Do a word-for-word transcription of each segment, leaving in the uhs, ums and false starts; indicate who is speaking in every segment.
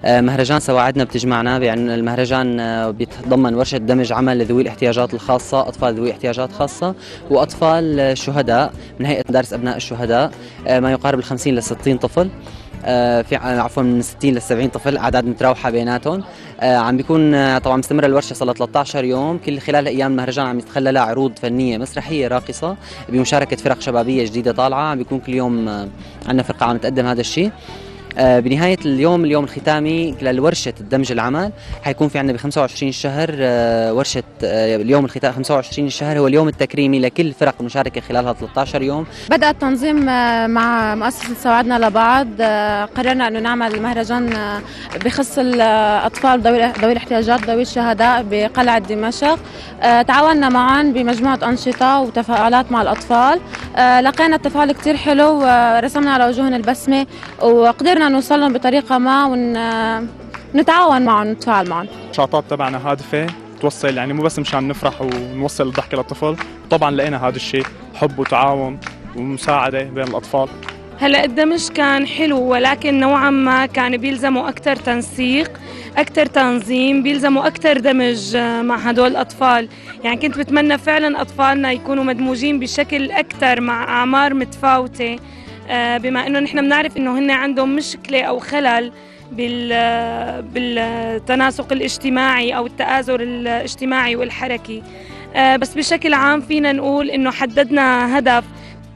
Speaker 1: مهرجان سواعدنا بتجمعنا، يعني المهرجان بيتضمن ورشة دمج عمل ذوي الاحتياجات الخاصة، أطفال ذوي احتياجات خاصة وأطفال شهداء من هيئة مدارس أبناء الشهداء، ما يقارب الخمسين لستين طفل، في عفوا من ستين لسبعين طفل، أعداد متراوحة بيناتهم. عم بيكون طبعا مستمرة الورشة صار ثلاثة عشر يوم، كل خلال أيام المهرجان عم يتخلى لها عروض فنية مسرحية راقصة بمشاركة فرق شبابية جديدة طالعة، عم بيكون كل يوم عندنا فرقة عم تقدم هذا الشيء. بنهاية اليوم اليوم الختامي لورشة الدمج العمل حيكون في عندنا ب خمسة وعشرين الشهر ورشة اليوم الختامي. خمسة وعشرين الشهر هو اليوم التكريمي لكل فرق المشاركة خلالها ثلاثة عشر يوم.
Speaker 2: بدأ التنظيم مع مؤسسة سواعدنا لبعض، قررنا أنه نعمل مهرجان بخص الأطفال ذوي الاحتياجات ذوي الشهداء بقلعة دمشق. تعاوننا معا بمجموعة أنشطة وتفاعلات مع الأطفال، لقينا التفاعل كتير حلو، ورسمنا على وجوهنا البسمة وقدرنا نوصلهم بطريقة ما ونتعاون معهم ونتفاعل معهم.
Speaker 3: النشاطات تبعنا هادفة توصل، يعني مو بس مشان نفرح ونوصل الضحكة للطفل، طبعا لقينا هذا الشيء حب وتعاون ومساعدة بين الأطفال.
Speaker 4: هلا الدمج كان حلو، ولكن نوعا ما كان بيلزموا أكثر تنسيق، أكثر تنظيم، بيلزموا أكثر دمج مع هدول الأطفال. يعني كنت بتمنى فعلا أطفالنا يكونوا مدموجين بشكل أكثر مع أعمار متفاوتة، بما إنه نحن بنعرف إنه هن عندهم مشكلة أو خلل بالتناسق الاجتماعي أو التآزر الاجتماعي والحركي. بس بشكل عام فينا نقول إنه حددنا هدف.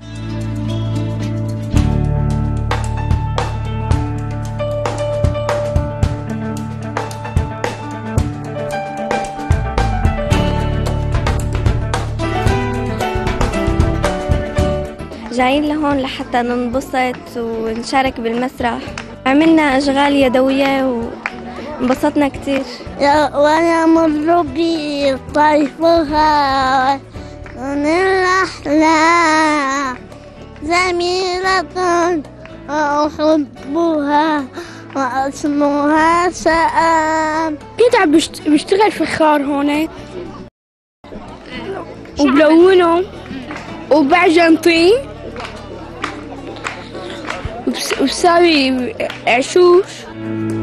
Speaker 5: جايين لهون لحتى ننبسط ونشارك بالمسرح. عملنا أشغال يدوية وانبسطنا كتير.
Speaker 6: وأنا مر بي طيفها من الأحلام زميلة أحبها واسمها سآم.
Speaker 7: كنت عم بشتغل فخار هون وبلونه وبعجن طين وبساوي عشوش.